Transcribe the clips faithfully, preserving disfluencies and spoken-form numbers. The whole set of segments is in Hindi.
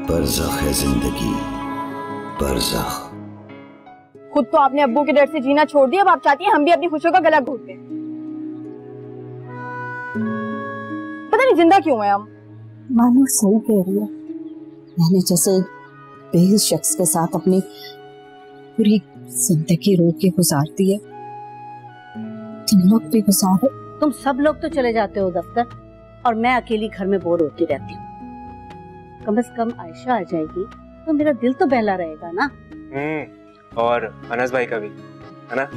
बरज़ख है जिंदगी, बरज़ख। खुद तो आपने अब्बू के डर से जीना छोड़ दिया, अब आप चाहती हैं हम भी अपनी खुशियों का गला घोट लें। पता नहीं जिंदा क्यों है हम। मानो सही कह रही है। मैंने जैसे बेहिस शख्स के साथ अपनी पूरी जिंदगी रो के गुजार दी है, तुम लोग भी गुजारो। तुम सब लोग तो चले जाते हो दफ्तर और मैं अकेली घर में बोर होती रहती हूँ। कम से कम आयशा आ जाएगी तो मेरा दिल तो बहला रहेगा ना। हम्म और अनस भाई का भी, है ना?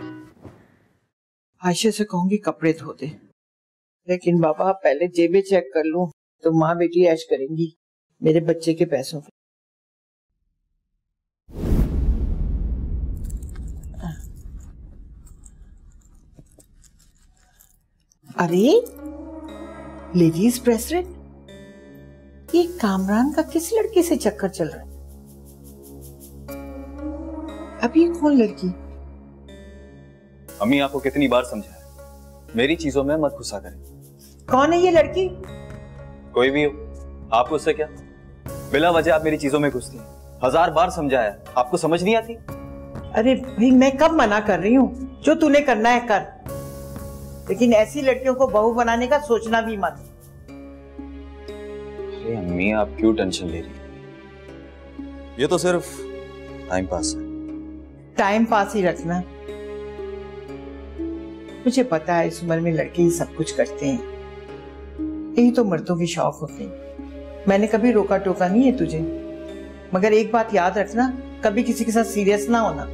आयशा से कहूंगी कपड़े धो दे, लेकिन बाबा पहले जेबें चेक कर लूं तो माँ बेटी ऐश करेंगी मेरे बच्चे के पैसों पे। अरे लेडीज प्रेसिडेंट, ये कामरान का किस लड़के से चक्कर चल रहा है? अभी कौन लड़की? अम्मी आपको कितनी बार समझाया, मेरी चीजों में मत घुसा करें। कौन है ये लड़की? कोई भी हो, आपको उससे क्या? बिला वजह आप मेरी चीजों में घुसती हैं। हजार बार समझाया, आपको समझ नहीं आती? अरे भाई मैं कब मना कर रही हूँ, जो तूने करना है कर, लेकिन ऐसी लड़कियों को बहू बनाने का सोचना भी मत। अरे अम्मी आप क्यों टेंशन ले रही हैं? ये तो सिर्फ टाइम पास है। टाइम पास ही रखना। मुझे पता है इस उम्र में लड़के ही सब कुछ करते हैं, यही तो मर्दों के शौक होते हैं। मैंने कभी रोका टोका नहीं है तुझे, मगर एक बात याद रखना, कभी किसी के साथ सीरियस ना होना,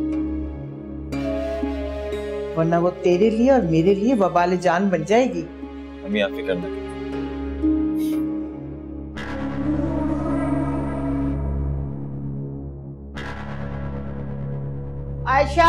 वरना वो तेरे लिए और मेरे लिए वबाल जान बन जाएगी। अम्मी आप फिक्र न करें। आयशा,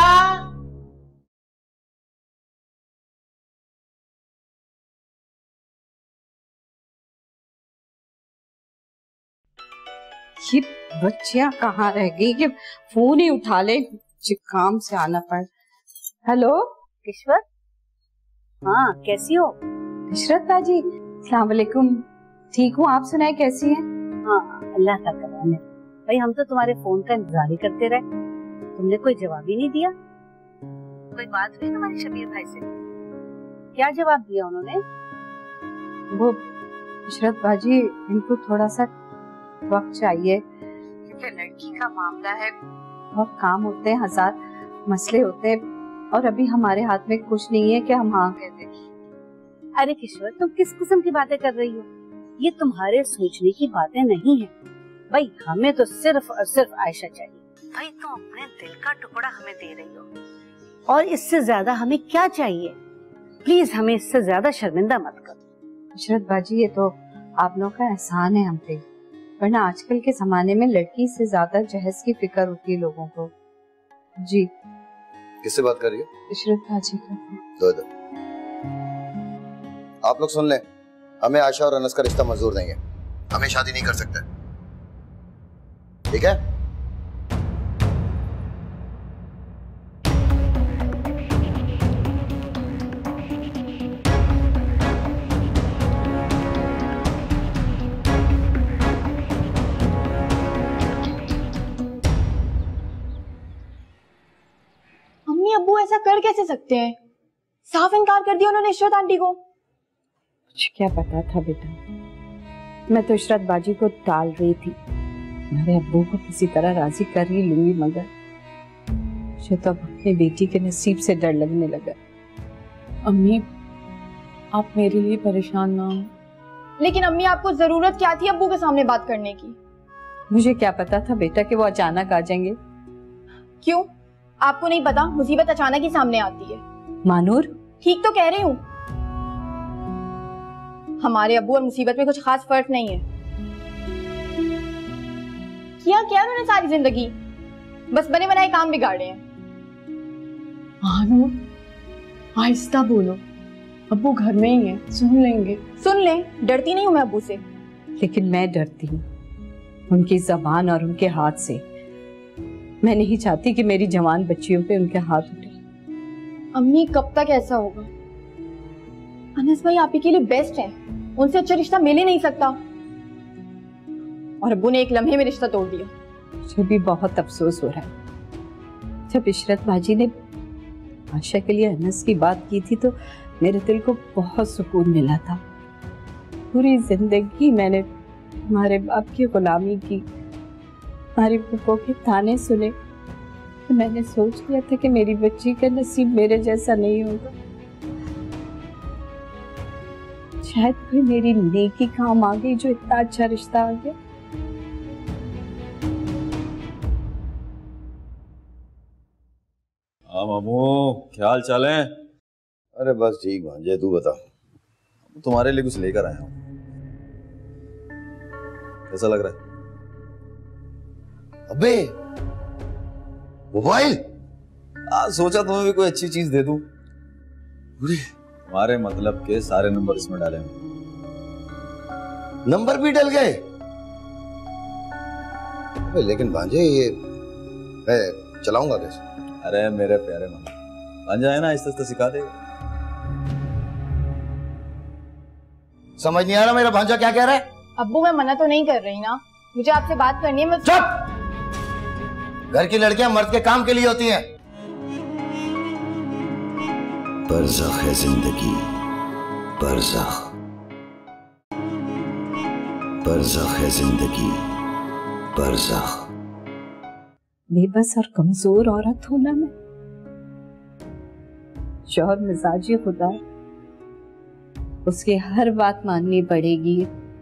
ये बच्चियां कहाँ रह गई कि फोन ही उठा ले, मुझे काम से आना पड़। हेलो किश्वर, हाँ कैसी हो? इशरत बाजी, अस्सलाम वालेकुम। ठीक हूँ, आप सुनाए कैसी हैं? हाँ अल्लाह का करम है। भाई हम तो तुम्हारे फोन का इंतजार ही करते रहे, तुमने कोई जवाब ही नहीं दिया। कोई बात हुई तुम्हारी शबीर भाई से? क्या जवाब दिया उन्होंने? वो इशरत बाजी, इनको थोड़ा सा वक्त चाहिए, क्योंकि लड़की का मामला है, बहुत काम होते हैं, हजार मसले होते हैं, और अभी हमारे हाथ में कुछ नहीं है कि हम हाँ कह दें। अरे किशोर, तुम किस किस्म की बातें कर रही हो? ये तुम्हारे सोचने की बातें नहीं है भाई। हमें तो सिर्फ और सिर्फ आयशा चाहिए। भाई तुम अपने दिल का टुकड़ा हमें दे रही हो, और इससे ज्यादा हमें क्या चाहिए? प्लीज हमें इससे ज्यादा शर्मिंदा मत करो। इशरत बाजी, ये तो आप लोगों का एहसान है हम पे, वरना आजकल के जमाने में लड़की से ज्यादा जहेज की फिक्र होती है लोगों को। जी किससे बात कर रही हो? इशरत बाजी का। दो दो। आप लोग सुन लें, हमें आयशा और अनस का रिश्ता मंजूर नहीं है, हमें शादी नहीं कर सकते, ठीक है? अब्बू ऐसा कर कैसे सकते हैं? साफ इनकार कर दिया उन्होंने इशरत आंटी को। मुझे क्या पता था बेटा, मैं तो इशरत बाजी को टाल रही थी, मेरे अब्बू को किसी तरह राजी कर ही लूंगी, मगर मुझे तो अपनी बेटी के नसीब से डर लगने लगा। अम्मी आप मेरे लिए परेशान ना हो। लेकिन अम्मी आपको जरूरत क्या थी अब्बू के सामने बात करने की? मुझे क्या पता था बेटा कि वो अचानक आ जाएंगे। क्यों, आपको नहीं पता मुसीबत अचानक ही सामने आती है? मानूर, ठीक तो कह रही हूँ, हमारे अब्बू और मुसीबत में कुछ खास फर्क नहीं है। किया क्या उन्होंने सारी जिंदगी? बस बने बनाए काम बिगाड़े हैं। मानूर आहिस्ता बोलो, अब्बू घर में ही है, सुन लेंगे। सुन ले, डरती नहीं हूँ मैं अब्बू से। लेकिन मैं डरती हूँ उनकी जबान और उनके हाथ से। मैं नहीं चाहती कि मेरी जवान बच्चियों पे उनके हाथ उठे। अम्मी कब तक ऐसा होगा? अनस भाई आप ही के लिए बेस्ट हैं, उनसे अच्छा रिश्ता मिल ही नहीं सकता। और अब्बू ने एक लम्हे में रिश्ता तोड़ दिया। मुझे भी बहुत अफसोस हो रहा है। जब इशरत बाजी ने आशा के लिए अनस की बात की थी तो मेरे दिल को बहुत सुकून मिला था। पूरी जिंदगी मैंने तुम्हारे बाप की गुलामी की, तुम्हारी फूफो के ताने सुने। तो मैंने सोच लिया था कि मेरी बच्ची का नसीब मेरे जैसा नहीं होगा। शायद कोई मेरी नेकी काम आ गई जो इतना अच्छा रिश्ता आ गया। हाँ मामू, क्या हाल चाल है? अरे बस ठीक भांजे, तू बता। तुम्हारे लिए कुछ लेकर आया हूँ। कैसा लग रहा है? अबे मोबाइल। आज सोचा तुम्हें भी कोई अच्छी चीज दे दूं। तुम्हारे मतलब के सारे नंबर इसमें डाले हैं। नंबर भी डल गए? अबे लेकिन भांजे ये मैं चलाऊंगा कैसे? अरे मेरे प्यारे मामा, भांजा है ना, आहिस्ता आहिस्ता सिखा देगा। समझ नहीं आ रहा मेरा भांजा क्या कह रहा है? अब्बू मैं मना तो नहीं कर रही ना, मुझे आपसे बात करनी है। मैं चुप! घर की लड़कियां मर्द के काम के लिए होती हैं। बरज़ख है जिंदगी, बरज़ख, बरज़ख है जिंदगी, बरज़ख। बेबस और कमजोर औरत हूं ना मैं। शौहर मिजाजी खुदा, उसकी हर बात माननी पड़ेगी,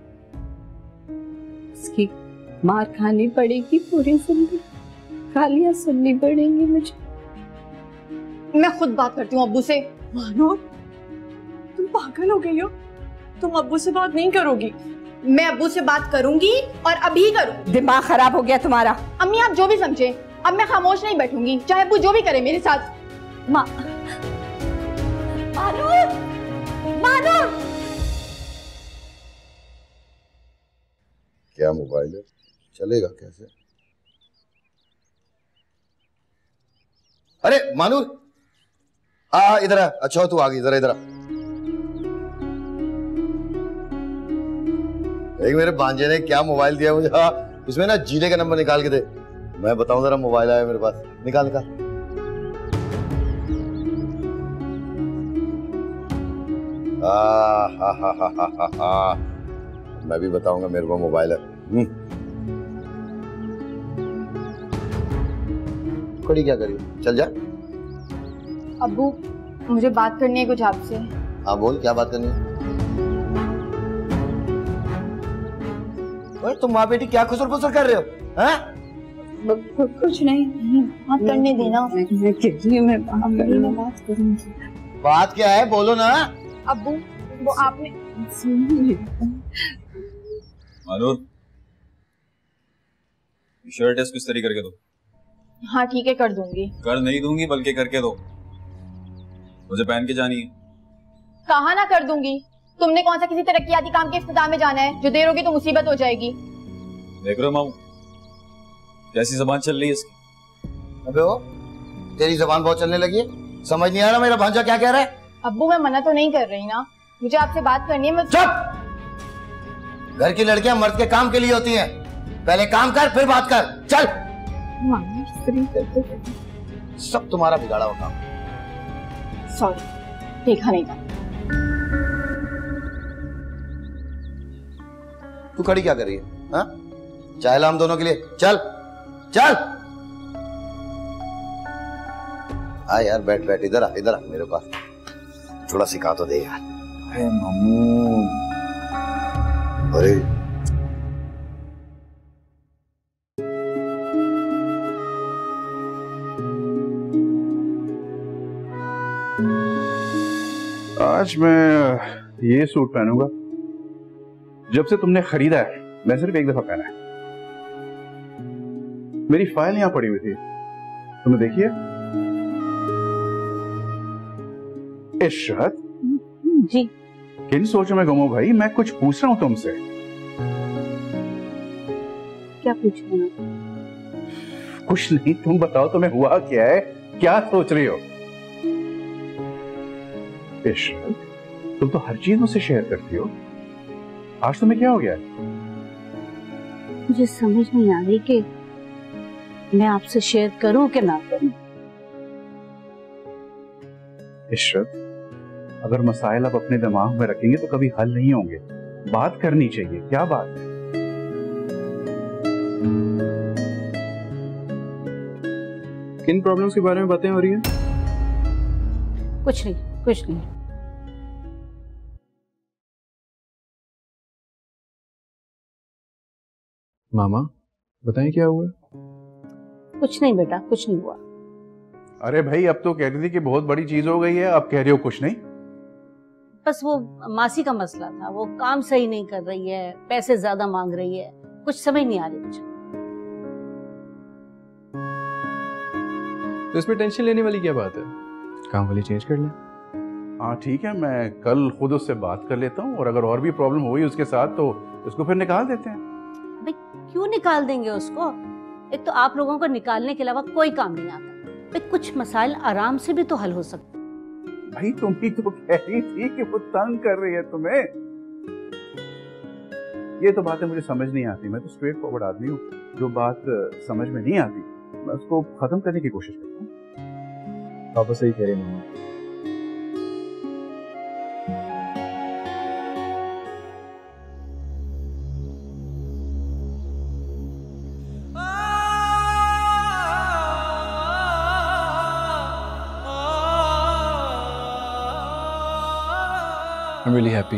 उसकी मार खानी पड़ेगी, पूरी जिंदगी गालियां सुननी पड़ेंगी मुझे। मैं खुद बात करती हूँ अब्बू से। मानो तुम पागल हो गई हो, तुम अब्बू से बात नहीं करोगी? मैं अब्बू से बात करूंगी और अभी करूंगी। दिमाग खराब हो गया तुम्हारा। अम्मी आप जो भी समझे, अब मैं खामोश नहीं बैठूंगी, चाहे अब्बू जो भी करे मेरे साथ। माँ मानो, मानो। क्या मोबाइल है, चलेगा कैसे? अरे मानूर, आ इधर आ। अच्छा तू आ गई, जरा इधर आ। एक मेरे भांजे ने क्या मोबाइल दिया मुझे। हाँ, इसमें ना जीले का नंबर निकाल के दे। मैं बताऊं जरा, मोबाइल आया मेरे पास, निकाल निकाल। आ, हा, हा, हा, हा, हा, हा। मैं भी बताऊंगा मेरे को मोबाइल है। खड़ी क्या करी, चल जा। अब्बू मुझे बात करनी है कुछ आपसे। हाँ बोल, क्या बात करनी है? ओए तुम माँ बेटी क्या खुसर फुसर कर रहे हो? हैं? कुछ नहीं, बात करने देना। मैं मैं बात करूंगी। बात क्या है, बोलो ना। अब्बू वो आपने मानूर, शर्ट है, इसको इस्त्री करके दो। हाँ ठीक है, कर दूंगी। कर नहीं दूंगी बल्कि करके दो, मुझे पहन के जानी है। कहा ना कर दूंगी। तुमने कौन सा किसी तरक्याती काम के इफ्तिताह में जाना है? जो देर होगी तो मुसीबत हो जाएगी। देख रहे हो मामू, कैसी जबान चल रही है इसकी। अबे ओ, तेरी जबान बहुत चलने लगी है। समझ नहीं आ रहा मेरा भांजा क्या कह रहा है? अब्बू मैं मना तो नहीं कर रही ना, मुझे आपसे बात करनी है। मैं चुप! घर की लड़कियां मर्द के काम के लिए होती हैं। पहले काम कर फिर बात कर। चल। सब तुम्हारा बिगाड़ा हुआ काम। सॉरी, देखा नहीं था। तू खड़ी क्या कर रही है? हाँ? चाय ला हम दोनों के लिए। चल चल। हाँ यार, बैठ बैठ, इधर आ, इधर आ मेरे पास, थोड़ा सिखा तो दे यार। अरे मामू, अरे आज मैं ये सूट पहनूंगा। जब से तुमने खरीदा है मैं सिर्फ एक दफा पहना है। मेरी फाइल यहां पड़ी हुई थी, तुमने देखी है? इशरत जी। किन सोचों में गुम हो भाई? मैं कुछ पूछ रहा हूं तुमसे। क्या पूछ रहे हो? कुछ नहीं, तुम बताओ तुम्हें हुआ क्या है, क्या सोच रही हो? इशरत, तुम तो हर चीज मुझसे शेयर करती हो, आज तुम्हें क्या हो गया? मुझे समझ नहीं आ रही कि मैं आपसे शेयर करूं कि ना करूं। इशरत, अगर मसाइल आप अपने दिमाग में रखेंगे तो कभी हल नहीं होंगे। बात करनी चाहिए। क्या बात है? किन प्रॉब्लम्स के बारे में बातें हो रही हैं? कुछ नहीं, कुछ नहीं। मामा बताएं क्या हुआ? कुछ नहीं बेटा, कुछ नहीं हुआ। अरे भाई, अब तो कह रही थी कि बहुत बड़ी चीज हो गई है, अब कह रही हो कुछ नहीं। बस वो मासी का मसला था, वो काम सही नहीं कर रही है, पैसे ज्यादा मांग रही है, कुछ समझ नहीं आ रही मुझे। तो इसमें टेंशन लेने वाली क्या बात है? काम वाली चेंज कर लें। हाँ ठीक है, मैं कल खुद उससे बात कर लेता हूँ, और अगर और भी प्रॉब्लम हुई उसके साथ तो उसको फिर निकाल देते हैं। भाई क्यों निकाल देंगे उसको? एक तो आप लोगों को निकालने के अलावा कोई काम नहीं आता। भाई कुछ मसाइल आराम से भी तो हल हो सकते। भाई तुम ही तो कह रही थी कि वो तंग कर रही है तुम्हें। ये तो बातें मुझे समझ नहीं आती। मैं तो स्ट्रेट फॉरवर्ड आदमी हूँ, जो बात समझ में नहीं आती मैं उसको खत्म करने की कोशिश करता हूँ। पापा सही कह रहे हैं मामा। I'm really happy.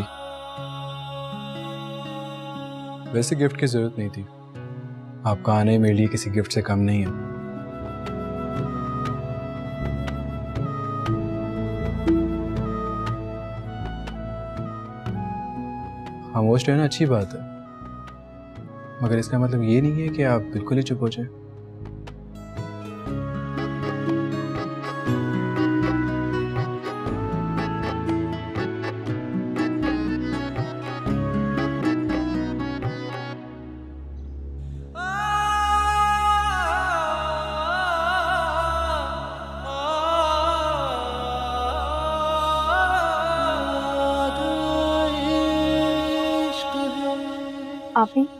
वैसे गिफ्ट की जरूरत नहीं थी, आपका आना ही मेरे लिए किसी गिफ्ट से कम नहीं है। खामोश रहना अच्छी बात है, मगर इसका मतलब ये नहीं है कि आप बिल्कुल ही चुप हो जाए। आप ही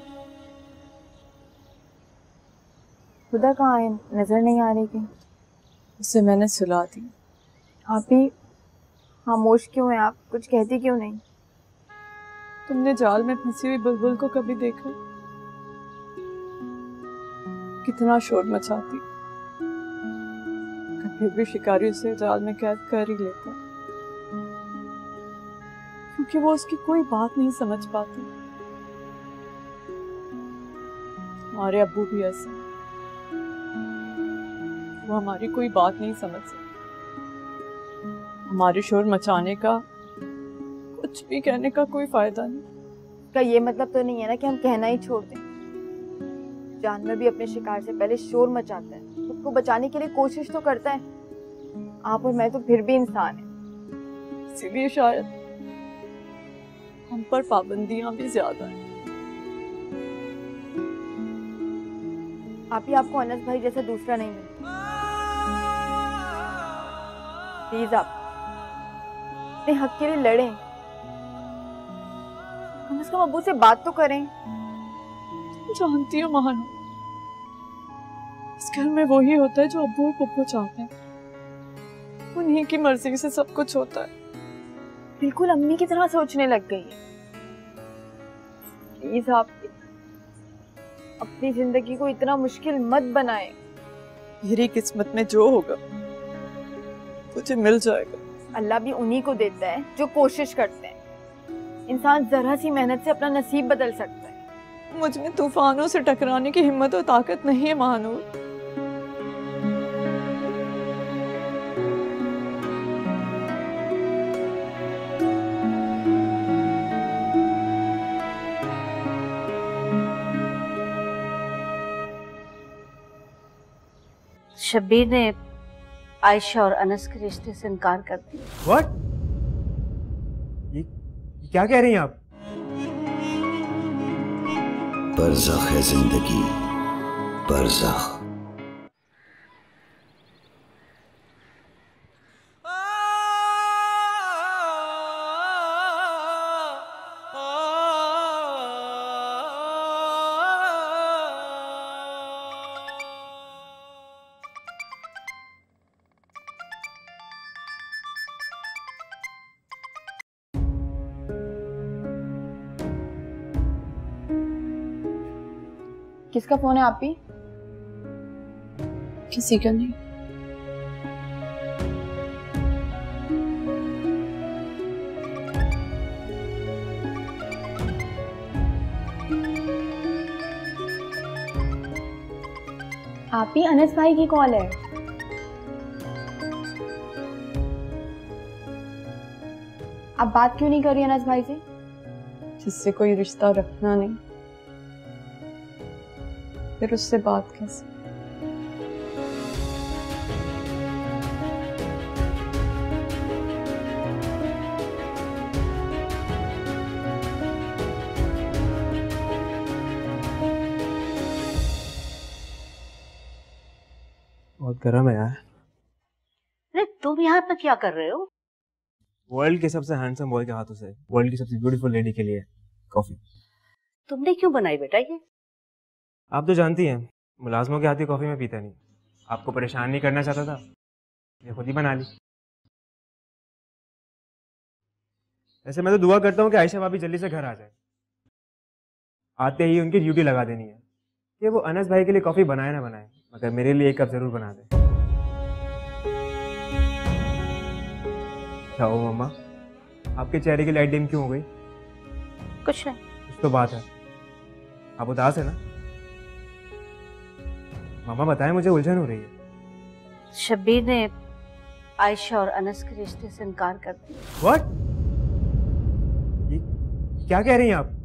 खुदा कहाँ है? नजर नहीं आ रही कहीं। उसे मैंने सुला दी। आप ही खामोश क्यों हैं? आप कुछ कहती क्यों नहीं? तुमने जाल में फंसी हुई बुलबुल को कभी देखा? कितना शोर मचाती, फिर भी शिकारी उसे जाल में कैद कर ही लेता, क्योंकि वो उसकी कोई बात नहीं समझ पाती। हमारे अब्बू भी ऐसे, वो हमारी कोई बात नहीं समझ सकते। हमारे शोर मचाने का, कुछ भी कहने का कोई फायदा नहीं। का ये मतलब तो नहीं है ना कि हम कहना ही छोड़ दें। जानवर भी अपने शिकार से पहले शोर मचाता है, खुद को बचाने के लिए कोशिश तो करता है। आप और मैं तो फिर भी इंसान हैं। इसीलिए शायद हम पर पाबंदियां भी ज्यादा हैं। आप ही आपको अनस भाई जैसा दूसरा नहीं मिला। प्लीज आप अपने हक के लिए लड़ें। कम से कम अब्बू से बात तो करें। जानती हो महानू, इस घर में वही होता है जो अब्बू और पप्पू चाहते हैं। उन्हीं की मर्जी से सब कुछ होता है। बिल्कुल अम्मी की तरह सोचने लग गई है। प्लीज आप अपनी जिंदगी को इतना मुश्किल मत बनाए। मेरी किस्मत में जो होगा मुझे मिल जाएगा। अल्लाह भी उन्हीं को देता है जो कोशिश करते हैं। इंसान जरा सी मेहनत से अपना नसीब बदल सकता है। मुझ में तूफानों से टकराने की हिम्मत और ताकत नहीं है महानूर। शब्बीर ने आयशा और अनस के रिश्ते से इनकार कर दिया। What? ये क्या कह रही हैं आप? बरज़ख है जिंदगी, बरज़ख। किसका फोन है आप भी? किसी का नहीं। आप ही अनस भाई की कॉल है। आप बात क्यों नहीं कर रही अनस भाई से? जिससे कोई रिश्ता रखना नहीं, फिर उससे बात कैसे? बहुत गर्म है यार। अरे तुम यहाँ पे क्या कर रहे हो? वर्ल्ड के सबसे हैंडसम बॉय के हाथों से वर्ल्ड की सबसे ब्यूटीफुल लेडी के लिए कॉफी। तुमने क्यों बनाई बेटा ये? आप तो जानती हैं मुलाजमों के हाथ की कॉफी में पीता नहीं। आपको परेशान नहीं करना चाहता था, ये खुद ही बना ली। ऐसे मैं तो दुआ करता हूँ कि आयशा भाभी जल्दी से घर आ जाए। आते ही उनकी ड्यूटी लगा देनी है कि वो अनस भाई के लिए कॉफी बनाए ना बनाए, मगर मेरे लिए एक कप जरूर बना दे। क्या हो मम्मा, आपके चेहरे की लाइट डिम क्यों हो गई? कुछ नहीं। कुछ तो बात है, आप उदास है ना? मामा बताएं, मुझे उलझन हो रही है। शब्बीर ने आयशा और अनस के रिश्ते से इनकार कर दिया। What? ये क्या कह रही हैं आप?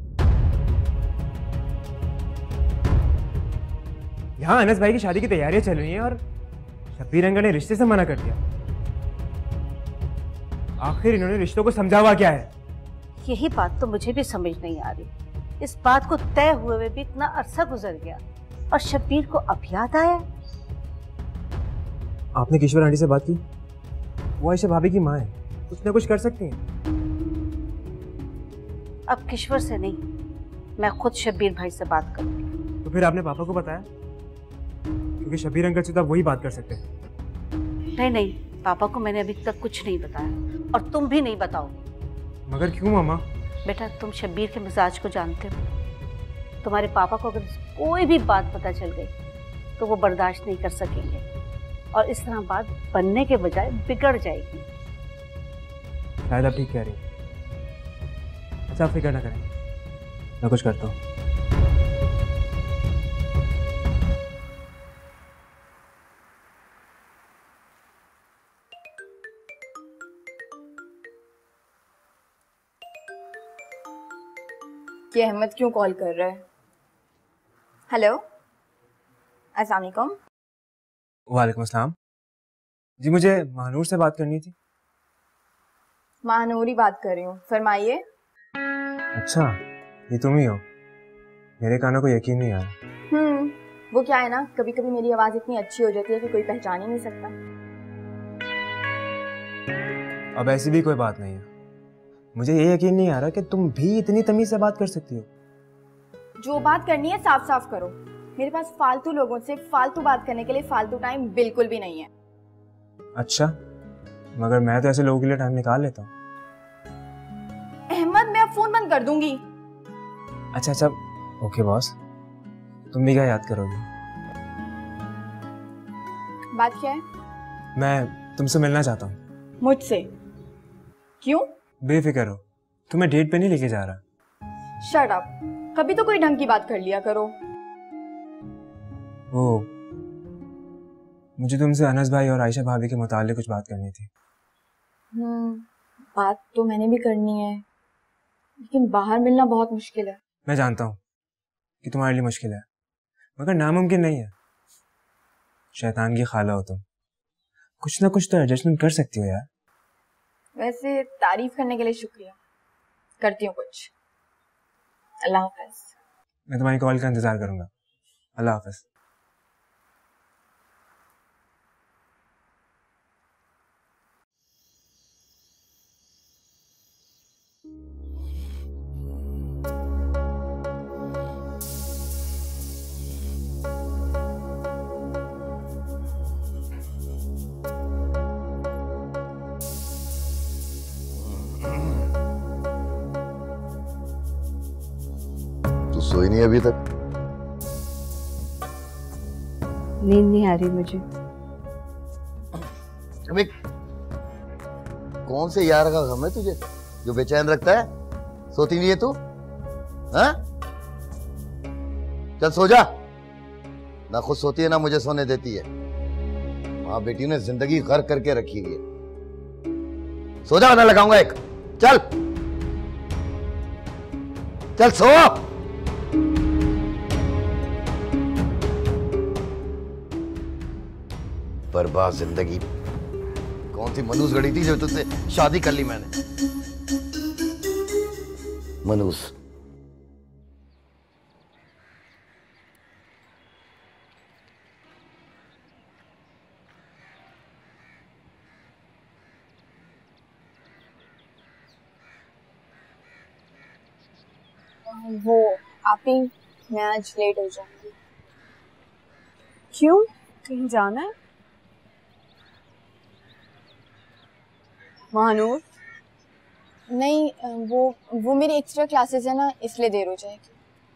यहाँ अनस भाई की शादी की तैयारियां चल रही हैं और शब्बीर अंकल ने रिश्ते से मना कर दिया। आखिर इन्होंने रिश्तों को समझा हुआ क्या है? यही बात तो मुझे भी समझ नहीं आ रही। इस बात को तय हुए हुए भी इतना अरसा गुजर गया और शब्बीर को अब याद आया। आपने किश्वर आंटी से बात की? वो आयशा भाभी की माँ है, कुछ ना कुछ कर सकती हैं। अब किश्वर से नहीं, मैं खुद शब्बीर भाई से बात करूंगी। तो फिर आपने पापा को बताया? क्योंकि शब्बीर अंकल से तो आप वही बात कर सकते हैं। नहीं नहीं, पापा को मैंने अभी तक कुछ नहीं बताया और तुम भी नहीं बताओगे। मगर क्यों मामा? बेटा तुम शब्बीर के मिजाज को जानते हो। तुम्हारे पापा को अगर कोई भी बात पता चल गई तो वो बर्दाश्त नहीं कर सकेंगे और इस तरह बात बनने के बजाय बिगड़ जाएगी। शायद आप ठीक कह रही हैं। अच्छा आप फिक्र ना करें, मैं कुछ करता हूँ। ये अहमद क्यों कॉल कर रहा है? हेलो, अस्सलाम वालेकुम। वालेकुम अस्सलाम। जी मुझे महानूर से बात करनी थी। महानूर ही बात कर रही हूँ, फरमाइए। अच्छा ये तुम ही हो? मेरे कानों को यकीन नहीं आया। हम्म वो क्या है ना, कभी कभी मेरी आवाज इतनी अच्छी हो जाती है कि कोई पहचान ही नहीं सकता। अब ऐसी भी कोई बात नहीं है। मुझे ये यकीन नहीं आ रहा कि तुम भी इतनी तमीज से बात कर सकती हो। जो बात करनी है साफ साफ करो। मेरे पास फालतू लोगों से फालतू बात करने के लिए फालतू टाइम बिल्कुल भी नहीं है। अच्छा मगर मैं तो ऐसे लोगों के लिए टाइम निकाल लेता हूँ। अहमद मैं अब फोन बंद कर दूंगी। अच्छा अच्छा ओके बॉस, तुम भी क्या याद करोगी? बात क्या है? मैं तुमसे मिलना चाहता हूँ। मुझसे? क्यों? बेफिक्र हो, तुम्हें डेट पे नहीं लेके जा रहा। शट अप, कभी तो कोई ढंग की बात कर लिया करो। ओ, मुझे तुमसे अनस भाई और आयशा भाभी के मुताल्लिक कुछ बात करनी थी। हम्म बात तो मैंने भी करनी है, लेकिन बाहर मिलना बहुत मुश्किल है। मैं जानता हूँ कि तुम्हारे लिए मुश्किल है, मगर नामुमकिन नहीं है। शैतान की खाला हो तुम, कुछ ना कुछ तो एडजस्टमेंट कर सकती हो यार। वैसे तारीफ करने के लिए शुक्रिया, करती हूँ कुछ। अल्लाह हाफ़िज़। मैं तुम्हारी कॉल का इंतजार करूंगा। अल्लाह हाफ़िज़। सोई नहीं अभी तक? नींद नहीं आ रही मुझे। अबे कौन से यार का गम है तुझे जो बेचैन रखता है? सोती नहीं है तू? हाँ? चल सो जा। ना खुद सोती है ना मुझे सोने देती है। माँ बेटी ने जिंदगी गर्क करके रखी हुई है। सो जा, ना लगाऊंगा एक। चल चल सो। बर्बाद जिंदगी। कौन सी मनूस गढ़ी थी जो तुझसे शादी कर ली मैंने? मनूस। वो आप ही, मैं आज लेट हो जाऊंगी। क्यों, कहीं जाना है? महानूर? नहीं, वो वो मेरी एक्स्ट्रा क्लासेस है ना, इसलिए देर हो जाएगी।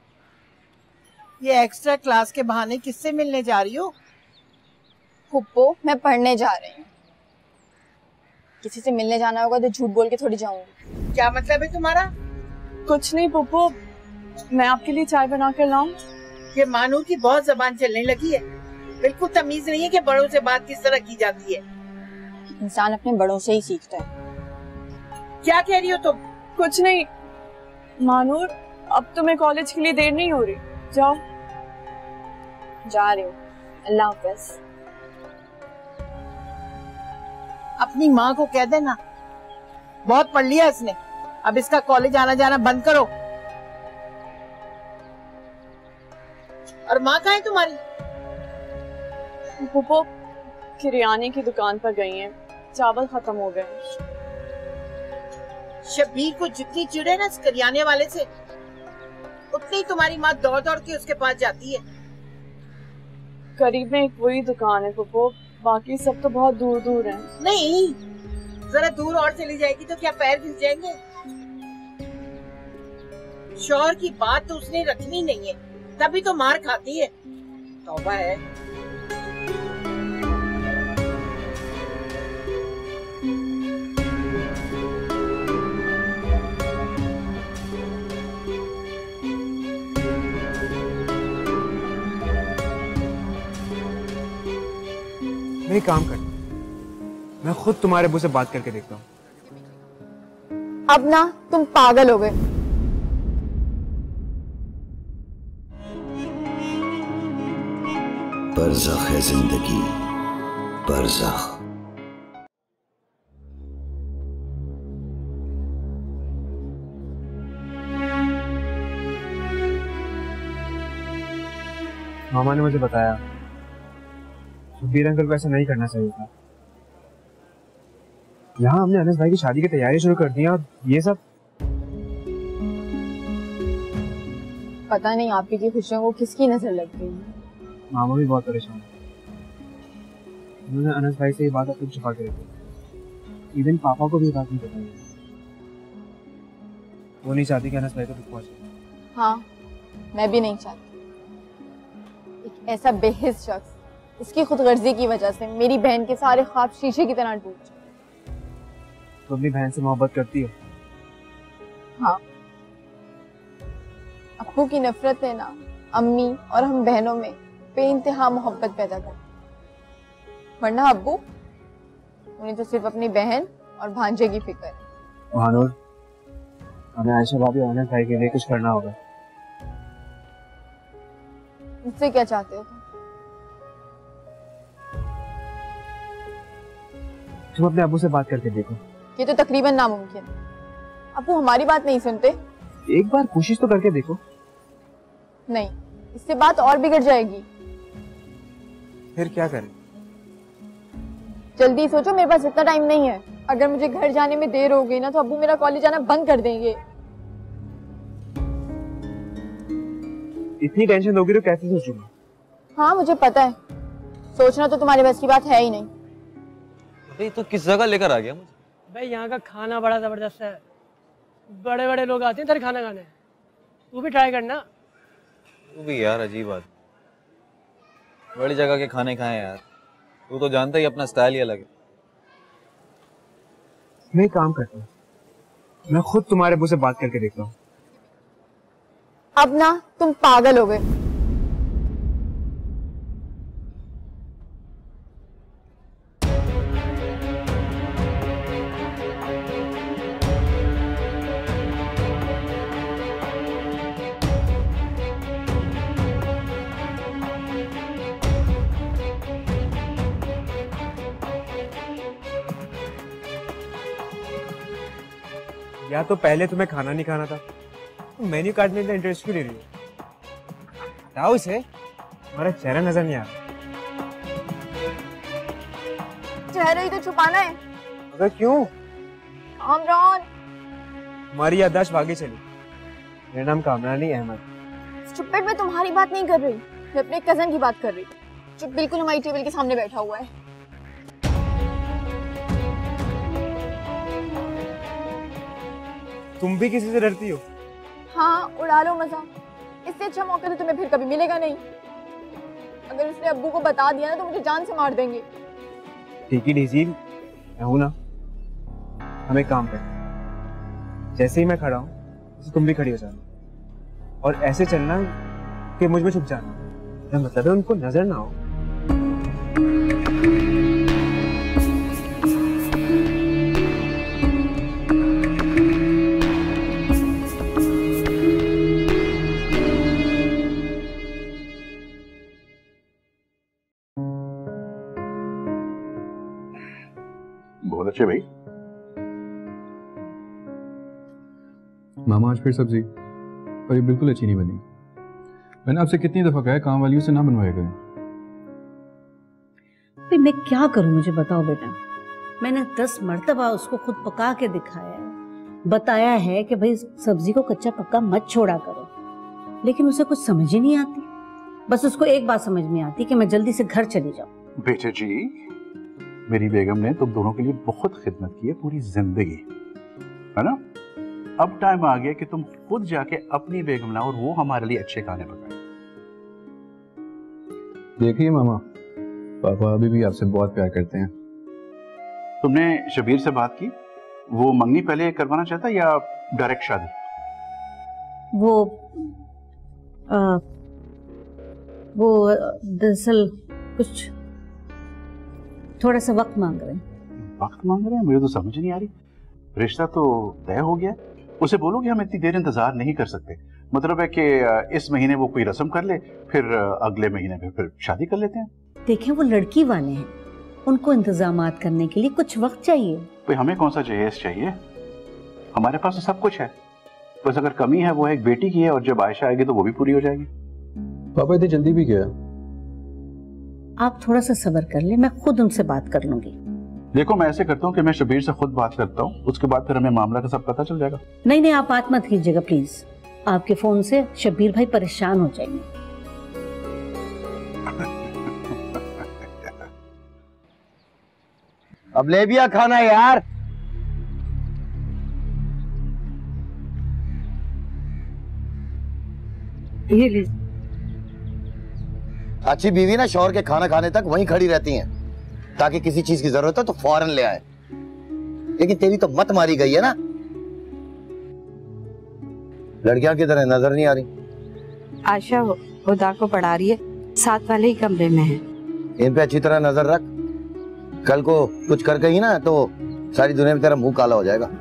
ये एक्स्ट्रा क्लास के बहाने किससे मिलने जा रही हो? पुप्पो, मैं पढ़ने जा रही हूँ। किसी से मिलने जाना होगा तो झूठ बोल के थोड़ी जाऊंगी। क्या मतलब है तुम्हारा? कुछ नहीं पुप्पो, मैं आपके लिए चाय बना कर लाऊं? ये मानू की बहुत जबान चलने लगी है। बिल्कुल तमीज नहीं है कि बड़ों से बात किस तरह की जाती है। इंसान अपने बड़ों से ही सीखता है। क्या कह रही हो तुम? कुछ नहीं मानूर, अब तुम्हें कॉलेज के लिए देर नहीं हो रही, जाओ। जा रही हूँ, अल्लाह हाफ़िज़। अपनी माँ को कह देना, बहुत पढ़ लिया इसने, अब इसका कॉलेज आना जाना बंद करो। और माँ कहाँ है तुम्हारी? पुप्पो किरियाने की दुकान पर गई हैं, चावल खत्म हो गए। शब्बीर को जितनी चिढ़े ना इस करियाने वाले से, उतनी तुम्हारी माँ दौड़ दौड़ के उसके पास जाती है। करीब में एक वही दुकान है पुप्पो, बाकी सब तो बहुत दूर दूर हैं। नहीं, जरा दूर और चली जाएगी तो क्या पैर घिस जाएंगे? शौहर की बात तो उसने रखनी नहीं है, तभी तो मार खाती है। तौबा है। मैं काम कर, मैं खुद तुम्हारे अब्बू से बात करके देखता हूँ। अब ना तुम पागल हो गए। बरज़ख है जिंदगी, बरज़ख। मामा ने मुझे बताया शब्बीर अंकल को ऐसा नहीं करना चाहिए था। यहाँ हमने अनस भाई की शादी की तैयारी शुरू कर दी और ये सब। पता नहीं आपकी की खुशियों को किसकी नजर लग गई है। मामा भी बहुत परेशान है। उन्होंने अनस भाई से ये बात अपनी छुपा के रखी, इवन पापा को भी ये बात नहीं बताई। वो नहीं चाहती कि अनस भाई को दुख पहुंचे। हाँ, मैं भी नहीं चाहती। एक ऐसा बेहिस शख्स, इसकी खुदगर्जी की वजह से मेरी बहन के सारे ख्वाब शीशे की तरह टूट जाए। तो अपनी बहन से मोहब्बत करती हो? हाँ, अब्बू की नफरत है ना, अम्मी और हम बहनों में बेइंतहा मोहब्बत पैदा कर। वरना अब्बू, उन्हें तो सिर्फ अपनी बहन और भांजे की फिक्र है। महानूर, हमें आयशा भाभी और अनस भाई के लिए कुछ करना होगा। मुझसे क्या चाहते हो? तुम अपने अब्बू से बात करके देखो। ये तो तकरीबन नामुमकिन है। अब्बू हमारी बात नहीं सुनते। एक बार कोशिश तो करके देखो। नहीं, इससे बात और बिगड़ जाएगी। फिर क्या करें? जल्दी सोचो, मेरे पास इतना टाइम नहीं है। अगर मुझे घर जाने में देर हो गई ना तो अब्बू मेरा कॉलेज आना बंद कर देंगे। इतनी टेंशन लोगी तो कैसे सोचूंगा? हाँ, मुझे पता है, सोचना तो तुम्हारे बस की बात है ही नहीं। अरे तो किस जगह लेकर आ गया मुझे? भाई यहाँ का खाना बड़ा जबरदस्त है, बड़े बड़े लोग आते हैं तेरे खाना खाने, तू भी ट्राई करना। तू भी यार अजीब बात। बड़ी जगह के खाने खाए यार, तू तो जानता ही अपना स्टाइल ही अलग है। मैं काम करता हूँ, मैं खुद तुम्हारे अब्बू से बात करके देखता हूँ। अब ना तुम पागल हो गए। या तो पहले तुम्हें खाना नहीं खाना था, तो मेन्यू कार्ड में इतना इंटरेस्ट क्यों ले रही हो? बताओ इसे, हमारा चेहरा नजर नहीं आ रहा। चेहरा ही तो छुपाना है। अगर क्यों? कामरान। हमारी याददाश्त भागी चली। मेरा नाम कामरान नहीं अहमद। स्टूपिड, मैं तुम्हारी बात नहीं कर रही, मैं अपने कजन की बात कर रही जो बिल्कुल हमारी टेबल के सामने बैठा हुआ है। तुम भी किसी से डरती हो? हाँ, उड़ा लो मजा। इससे अच्छा मौका तो तुम्हें फिर कभी मिलेगा नहीं। अगर उसने अब्बू को बता दिया ना तो मुझे जान से मार देंगे। ठीक ही ढीसी, मैं हूं ना। हम एक काम करें, जैसे ही मैं खड़ा हूँ तो तुम भी खड़ी हो जाना और ऐसे चलना कि मुझ में छुप जाना। मतलब है उनको नजर ना हो। बहुत अच्छे भाई। मामा आज फिर सब्जी, और ये बिल्कुल अच्छी नहीं बनी। मैंने आपसे कितनी दफा कहा है काम वालियों से ना बनवाया करें। भाई मैं क्या करूं, मुझे बताओ बेटा। मैंने दस मर्तबा उसको खुद पका के दिखाया है, बताया है कि भाई सब्जी को कच्चा पक्का मत छोड़ा करो, लेकिन उसे कुछ समझ ही नहीं आती। बस उसको एक बात समझ में आती कि मैं जल्दी से घर चली जाऊं। बेटे जी, मेरी बेगम ने तुम दोनों के लिए बहुत खिदमत की है पूरी जिंदगी, है ना? अब टाइम आ गया कि तुम खुद जाके अपनी बेगम लाओ और वो हमारे लिए अच्छे खाने पकाए। देखिए मामा, पापा अभी भी आपसे बहुत प्यार करते हैं। तुमने शबीर से बात की? वो मंगनी पहले करवाना चाहता या डायरेक्ट शादी? वो आ, वो दरअसल कुछ थोड़ा सा वक्त मांग रहे हैं। वक्त मांग रहे हैं? मुझे तो समझ नहीं आ रही। रिश्ता तो तय हो गया, उसे बोलो कि हम इतनी देर इंतजार नहीं कर सकते। मतलब है कि इस महीने वो कोई रस्म कर ले, फिर अगले महीने में फिर शादी कर लेते हैं। देखें, वो लड़की वाले हैं, उनको इंतजामात करने के लिए कुछ वक्त चाहिए। भाई हमें कौन सा जहेज चाहिए, हमारे पास तो सब कुछ है। बस अगर कमी है वो एक बेटी की है, और जब आयशा आएगी तो वो भी पूरी हो जाएगी। पापा इतनी जल्दी भी क्या? आप थोड़ा सा सब्र कर ले, मैं खुद उनसे बात कर लूंगी। देखो मैं ऐसे करता हूँ कि मैं शबीर से खुद बात करता हूँ, उसके बाद फिर हमें मामला का सब पता चल जाएगा। नहीं नहीं, आप बात मत कीजिएगा प्लीज। आपके फोन से शबीर भाई परेशान हो जाएंगे। अब ले भी आ खाना यार। ये ले। अच्छी बीवी ना शौहर के खाना खाने तक वहीं खड़ी रहती हैं, ताकि किसी चीज की जरूरत हो तो फौरन ले आए। लेकिन तेरी तो मत मारी गई है ना। लड़कियां की तरह नजर नहीं आ रही। आशा हुदा को पढ़ा रही है, साथ वाले ही कमरे में है। इन पे अच्छी तरह नजर रख, कल को कुछ कर गई ना तो सारी दुनिया में तेरा मुंह काला हो जाएगा।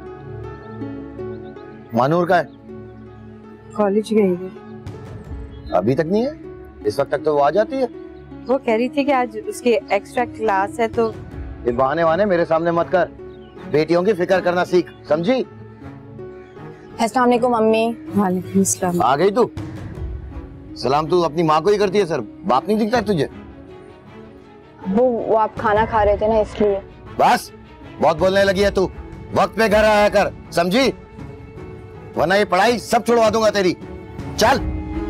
मानूर का है? कॉलेज गई है। अभी तक नहीं है? इस वक्त तक तो वो आ जाती है। वो कह रही थी कि आज उसकी एक्स्ट्रा क्लास है, तो ये बहाने वाने मेरे सामने मत कर। बेटियों की फिक्र करना सीख, समझी? अस्सलाम वालेकुम मम्मी। वालेकुम सलाम। आ गई तू? सलाम तू अपनी माँ को ही करती है सर, बाप नहीं दिखता है तुझे? वो वो आप खाना खा रहे थे ना इसलिए। बस बहुत बोलने लगी है तू। वक्त पे घर आया कर, समझी? वरना ये पढ़ाई सब छुड़वा दूंगा तेरी। चल।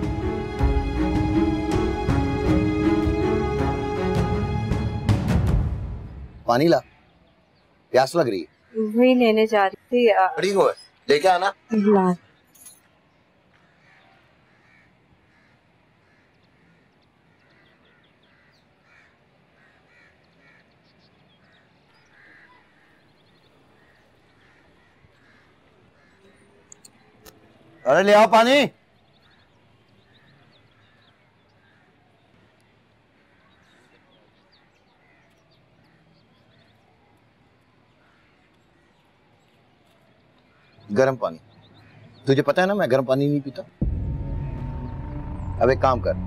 पानी ला, प्यास लग रही है। वही लेने जा रही थी। खड़ी हो, लेके आना। ला। अरे ले आओ पानी। गर्म पानी। तुझे पता है ना मैं गर्म पानी नहीं पीता। अब एक काम कर,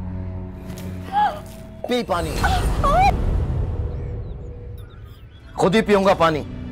पी पानी। खुद ही पीऊंगा पानी।